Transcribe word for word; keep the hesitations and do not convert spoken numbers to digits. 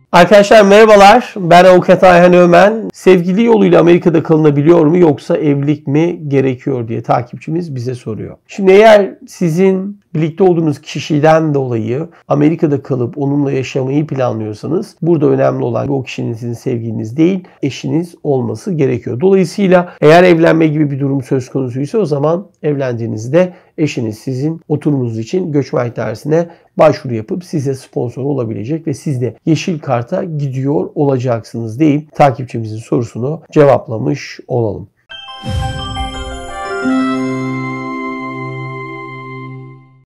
Arkadaşlar merhabalar. Ben Avukat Ayhan Ömen. Sevgili yoluyla Amerika'da kalınabiliyor mu yoksa evlilik mi gerekiyor diye takipçimiz bize soruyor. Şimdi eğer sizin birlikte olduğunuz kişiden dolayı Amerika'da kalıp onunla yaşamayı planlıyorsanız burada önemli olan o kişinin sizin sevgiliniz değil, eşiniz olması gerekiyor. Dolayısıyla eğer evlenme gibi bir durum söz konusuysa o zaman evlendiğinizde eşiniz sizin oturumunuz için göçmen dairesine başvuru yapıp size sponsor olabilecek ve siz de yeşil karta gidiyor olacaksınız deyip takipçimizin sorusunu cevaplamış olalım.